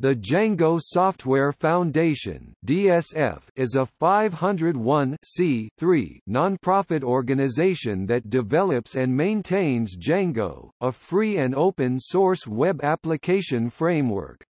The Django Software Foundation (DSF) is a 501(c)(3) nonprofit organization that develops and maintains Django, a free and open source web application framework.